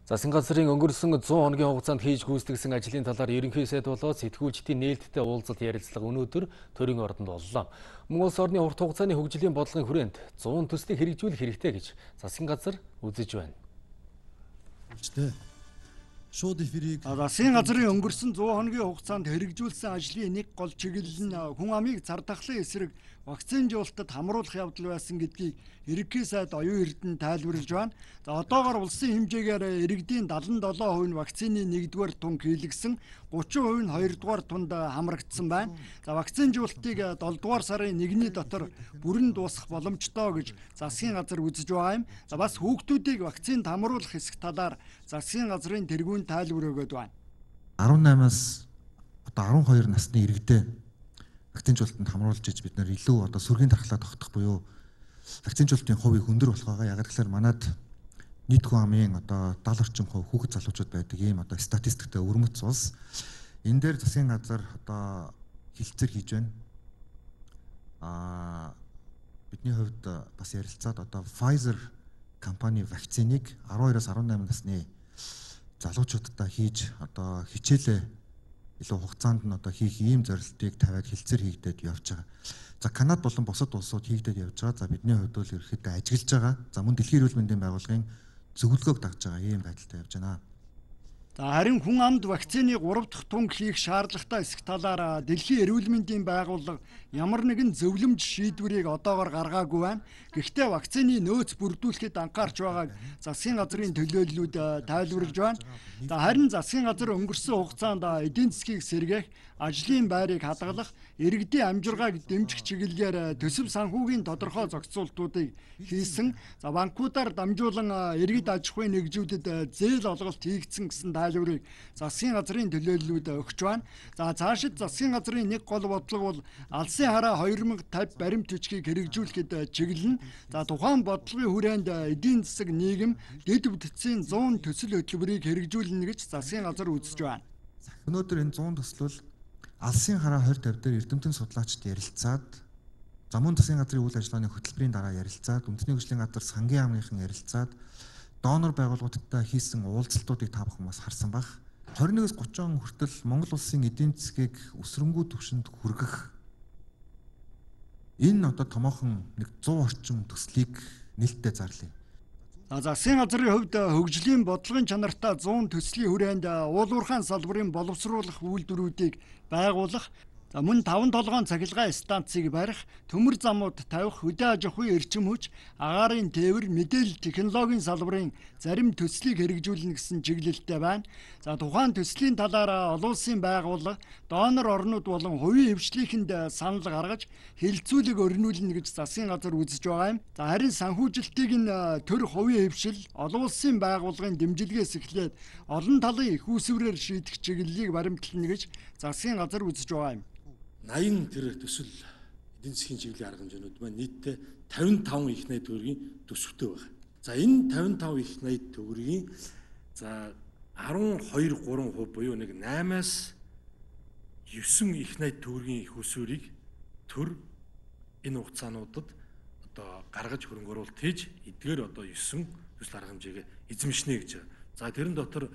Засгийн газрын өнгөрсөн 100 хоногийн хугацаанд хийж гүйцэтгэсэн ажлын талаар ерөнхий сайд болоод сэтгүүлчдийн нээлттэй уулзалт ярилцлага өнөөдөр төрийн ордонд боллоо. Мөн улс орны урт хугацааны хөгжлийн бодлогын хүрээнд 100 төслийг хэрэгжүүлэх хэрэгтэй гэж засгийн газар үзэж байна. Засгийн газрын өнгөрсөн 100 хоногийн хугацаанд хэрэгжүүлсэн ажлын нэг гол чиглэл нь хүн амыг цардахлын эсрэг вакцинжуулалтад хамруулах явдал байсан гэдгийг ерөнхий сайд оюун эрдэнэ тайлбарлаж байна. Одоогоор улсын хэмжээгээр иргэдийн 77% нь вакцины 1-р тун хийлгсэн, 30% нь 2-р тунд хамрагдсан байна. Вакцинжуулалтыг 7-р сарын 1-ний дотор бүрэн дуусгах боломжтой гэж засгийн газар үзэж байгаа юм. Бас хүүхдүүдийг вакцинд хамруулах хэсэг талаар засгийн газрын тэргүүн тайлбар өгöd байна. 18-аас одоо 12 насны иргэдээ вакцинжуулалтанд хамруулж иж бид нэр илүү одоо сүргийн дархлаа тогтох буюу вакцинжуулалтын хувийг өндөр болох байгаа. Яг тэгэхээр манад нийт хүн амын одоо 70 орчим хувь хүүхэд залуучууд байдаг ийм одоо статистиктэй өрмөц улс. Энэ дээр засгийн газар одоо хилцээр хийж байна. Бидний хувьд бас ярилцаад одоо Pfizer компани вакциныг 12-аас 18 насны залуучуудтай хийж одоо хичээлээ илүү хугацаанд нь одоо хийх ийм зорилтыг тавиад хилцээр хийгдээд явж байгаа. За Канада болон бусад улсууд хийгдээд явж байгаа. За бидний хувьд бол ерөөхдөө ажиглаж байгаа. За мөн Дэлхийн эрүүл мэндийн байгууллагын зөвлөгөөг дагж байгаа ийм байдалтай явж байна. Харин хүн амд вакцины 3 дахь тунг хийх шаардлагатай эсэх талаар Дэлхийн эрүүл мэндийн байгууллага ямар нэгэн зөвлөмж шийдвэрийг одоогоор гаргаагүй байна. Гэхдээ вакцины нөөц бүрдүүлэхэд анхаарч байгааг засгийн газрын төлөөллүүд тайлбарлаж байна. Харин засгийн газар өнгөрсөн хугацаанд эдийн засгийг сэргээх, ажлын байрыг хадгалах, иргэдийн амжиргааг дэмжих чиглэлээр төсөв санхүүгийн тодорхой зохицуултуудыг хийсэн. Банкудаар дамжуулан иргэд аж ахуйн нэгжүүдэд зээл олголт хийгдсэн гэсэн тайлбарыг засгийн газрын төлөөллүүд өгч байна. Цаашид засгийн газрын нэг гол бодлого бол алсын хараа 2050 баримт бичгийг хэрэгжүүлэхэд чиглэнэ. Тухайн бодлогын хүрээнд эдийн засаг, нийгэм, дэд бүтцийн 100 төсөл хөтөлбөрийг хэрэгжүүлнэ гэж засгийн газар үзэж байна. Өнөөдөр энэ 100 төслөл алсын хараа 2050 дээр эрдэмтэн судлаачид ярилцаад, мөн засгийн газрын үйл ажиллагааны хөтөлбөрийн дараа ярилцаад, үндэсний хөгжлийн газар сангийн яамныхан ярилцаад, донор байгууллагуудтай хийсэн уулзалтуудыг та бүхэн бас харсан баг. 21-с 30 он хүртэл Монгол улсын эдийн засгийг өсрөнгүү түвшинд хүргэх энэ одоо томоохон нэг 100 орчим төслийг нээлттэй зарлая. Засгийн газрын хувьд хөгжлийн бодлогын чанартай 100 төслийн хүрээнд уул уурхайн салбарын боловсруулах үйлдвэрүүдийг байгуулах, мөн 5 толгойн цахилгаан станцыг барих, төмөр замууд тавих, хөдөө аж ахуйн эрчим хүч, агаарын тээвэр, мэдээлэл технологийн салбарын зарим төслийг хэрэгжүүлнэ гэсэн чиглэлтэй байна. Тухайн төслийн талаар олон улсын байгууллага, донор орнууд болон хувийн хвшлийнхэнд санал гаргаж хэлэлцүүлэг өрнүүлнэ гэж засгийн газар үзэж байгаа юм. Харин санхүүжилтийг нь төр хувийн хвшил, олон улсын байгууллагын дэмжлэгээс эхлээд олон талын их үүсвэрээр шийдэх чиглэлийг баримтлана гэж засгийн газар үзэж байгаа юм. 80 тэр төсөл эдийн засгийн чиглэлийн арга хэмжээнүүд маань нийтдээ 55 их найд төгрөгийн төсөвтэй байна. За энэ 55 их найд төгрөгийн 12.3% буюу нэг 8-аас 9 их найд төгрөгийн их усврыг төр энэ хугацаануудад одоо гаргаж хөрөнгө оруулалт хийж эдгээр одоо 9 төсөл арга хэмжээгээ эзэмшнэ гэж. За тэрэн дотор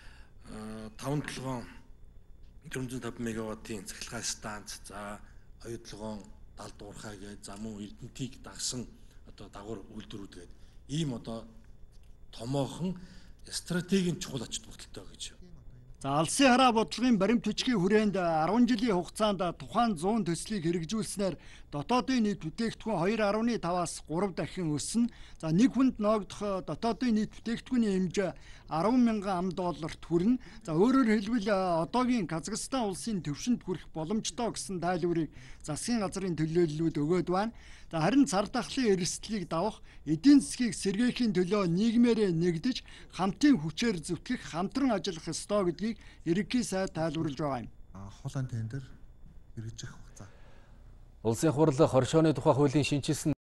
5 450 мегаваттын цахилгаан станц, оюутлогоон далд уурхай гээд мөн эрдэнтийг дагсан одоо дагвар үйлдвэрүүд гээд ийм одоо томоохон стратегийн чухал ач холбогдолтой гэж. Алсын хараа бодлогын баримт бичгийн хүрээнд 10 жилийн хугацаанд тухайн 100 төслийг хэрэгжүүлснээр дотоодын нийт бүтээгдэхүүн 2.5-аас 3 дахин өснө. Нэг хүнд ноогдох дотоодын нийт бүтээгдэхүүний хэмжээ 10,000 ам.долларт хүрнэ. Өөрөөр хэлбэл одоогийн Казахстан улсын түвшинд хүрэх боломжтой гэсэн тайлбарыг засгийн газрын төлөөллүүд өгöd байна. Харин цар тахлын эрсдлийг давах, эдийн засгийг сэргээхийн төлөө нийгмээрээ нэгдэж, хамтын хүчээр зүтгэх, хамтран ажиллах ёстой гэдгийг ерөнхий сайд тайлбарлаж байгаа юм. Хуулиан тендер хэрэгжих хугацаа. Улсын хурал хоршооны тухай хуулийн шинжилсэн